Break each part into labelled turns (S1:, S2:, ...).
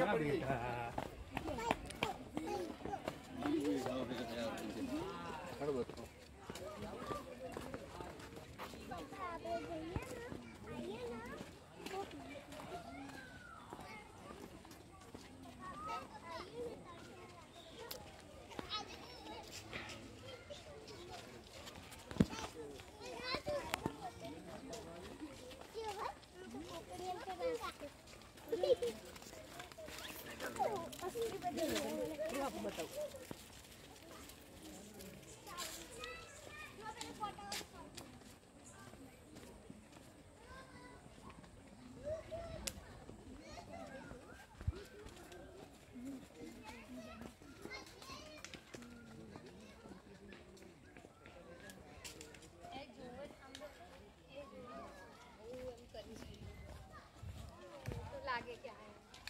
S1: लागे क्या है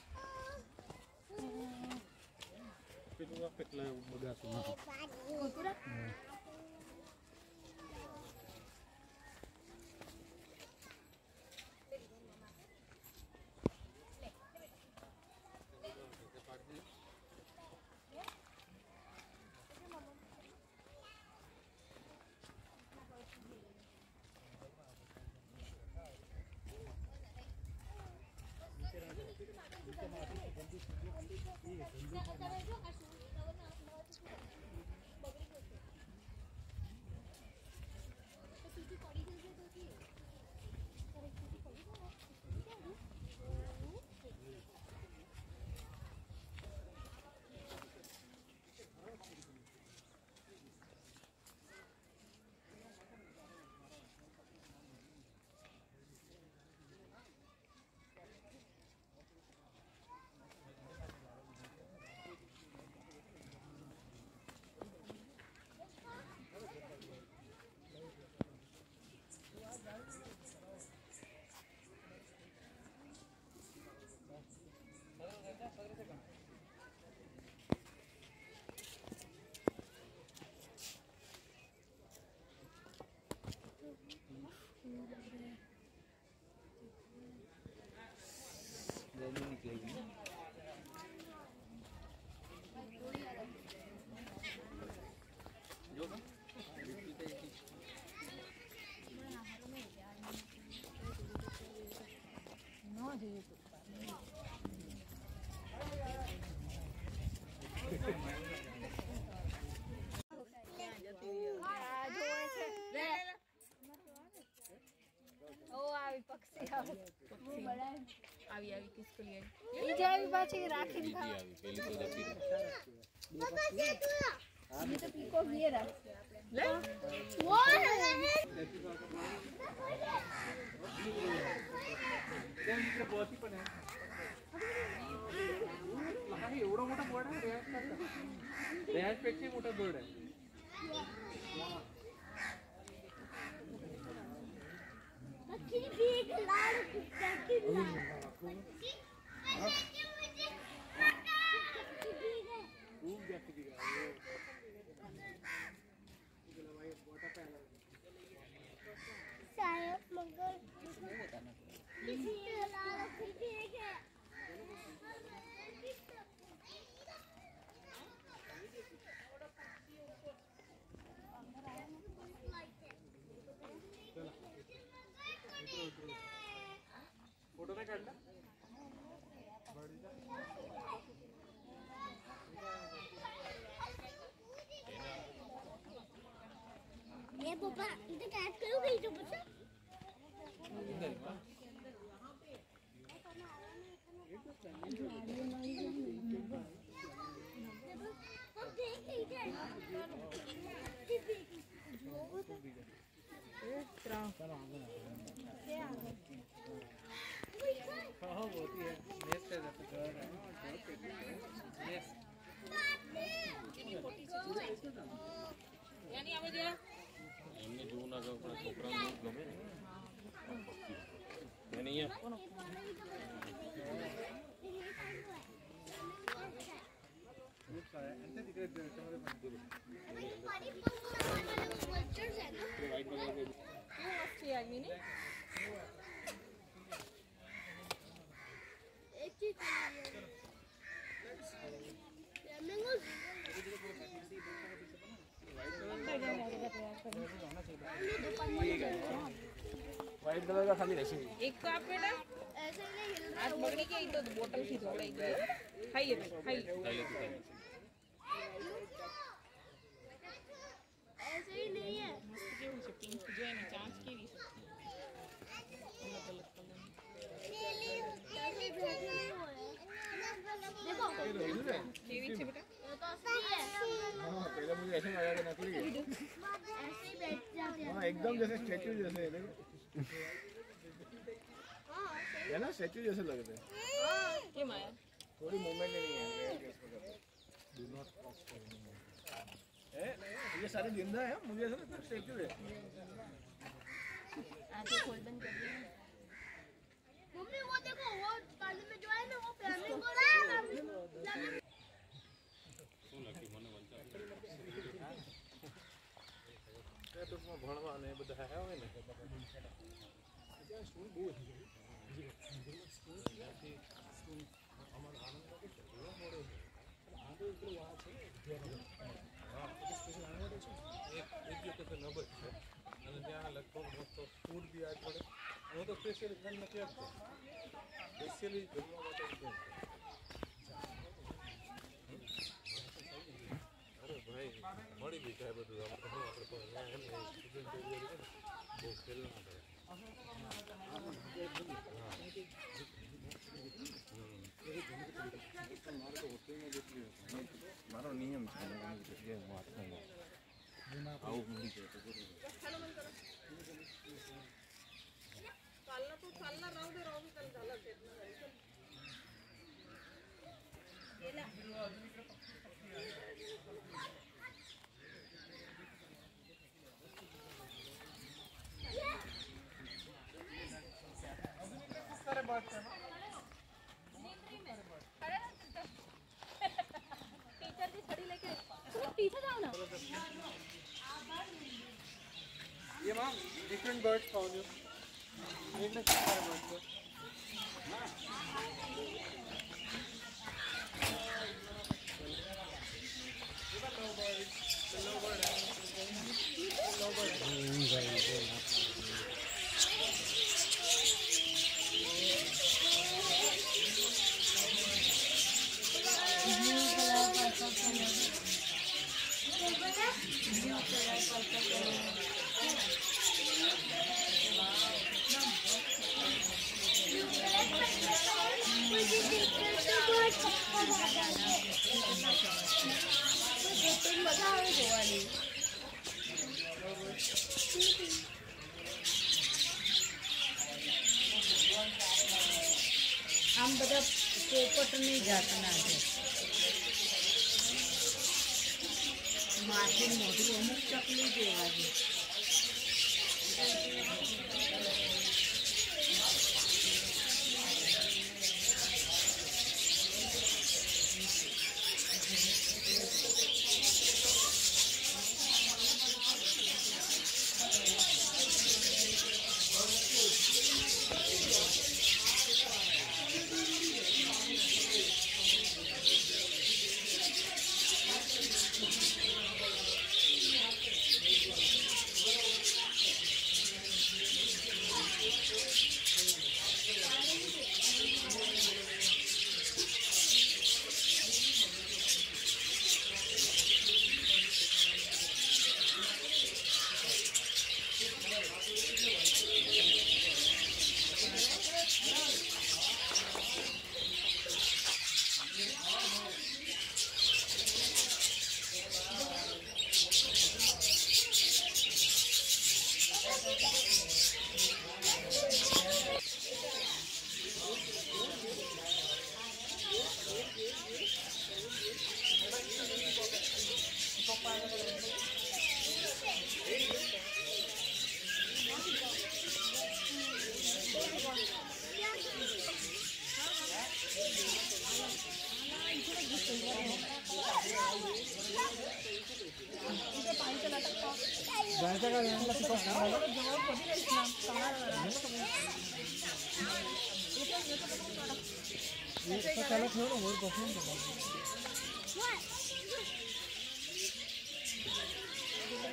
S2: पिकला बगा सुना
S1: कुकुरा
S2: निकलेगी
S1: આવી આવી કિસકો લે ઈ જે આવી પાછી રાખીને ખાવા
S2: આવી પેલી તો જતી
S1: ये तो पीको ये रहा ले वो
S2: इकडे बोती पण आहे लहान एवढा मोठा बर्ड आहे रेहाज पेक्षा मोठा बर्ड आहे
S1: ठीक लाल
S2: खूप जास्त
S1: साहेब मगर
S2: फोटो नाही काढला
S1: ये पापा इधर कैच करोगे जो बच्चा
S2: होती है नेक्स्ट है
S1: यानी आवे जे
S2: એમને જોવું ના ગમે પણ છોકરાઓને ગમે ને મેં અહીંયા खूप सारे अंत तिकडे त्याच्यामध्ये पण दिले
S1: वल्चर्स है ना
S2: वाईट बघायला
S1: वो मस्ती आई मीनी एक चीज
S2: व्हाइट कलर का खाली ऐसे ही
S3: एक तो आप बेटा
S1: ऐसे ही नहीं हिल रहा
S3: आज बगड़ी के तो बोतल की थोड़ा ही खाइए खाइए
S1: ऐसे ही नहीं है
S3: केवू છે પિંક જો એની ચાંચ કેવી છે અલગ અલગ કલર
S1: ऐसे ही बैठे नहीं हुए देखो
S3: કેવી છે બેટા
S1: ये तो असली है
S2: हां पहले मुझे ऐसे लगा कि नकली है
S1: ऐसे ही बैठ जाते हैं
S2: हां एकदम जैसे स्टैचू जैसे है देखो है ना स्टैचू जैसे लग रहे हैं
S3: કેમ આયા
S2: थोड़ी मूवमेंट नहीं है डू नॉट क्रॉस है ये सारे जिंदा है मुझे ऐसा लगता है स्टैचू है
S1: आंखें खोल बंद कर दे मम्मी वो देखो वो पानी में जो है ना वो फ्लेमिंगो है
S2: तो उसमें भणवा ने બધા है હોય ને ત્યાં સ્કૂલ બહુ છે અમારા આનંદમાં કે જોવા મળે છે આંધો ઉપર આ છે હા સ્પેશિયલ આનંદ છે એક દિવસ નબળ છે અને ત્યાં લગભગ મોસ્ટ ઓફ ફૂડ બી આ પડે હું તો સ્પેશિયલી ધ્યાન નથી આપતો સ્પેશિયલી જમવા માટે અરે ભાઈ મળી બી જાય બધું આપણે સ્ટુડન્ટ એરિયા છે ને બહુ ખેલ ના કરે મારો નિયમ છે આવું મળી જાય તો
S3: चालना तो चालना राहू दे त्याला झालं ते टीचर की छड़ी लेके पीछे जाओ ना
S2: ये ma'am different birds found you एक ना सारे बर्ड्स को
S4: આમ બધા પોપટની જાતના છે માથે મોઢું અમુક ચકલી જેવા છે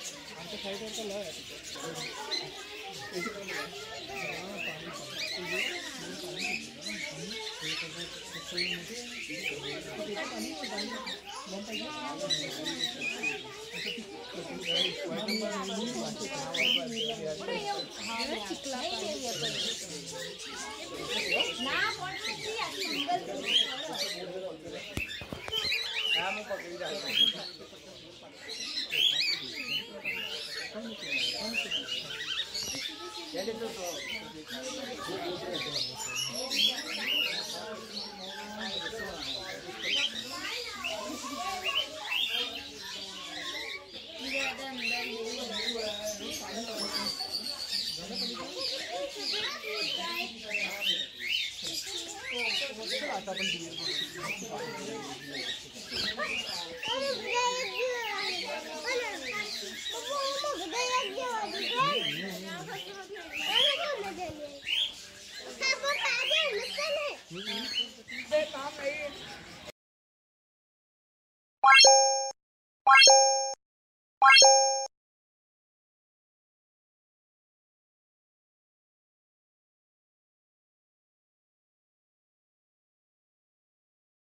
S2: आमच्या साईडवर तर लय आहे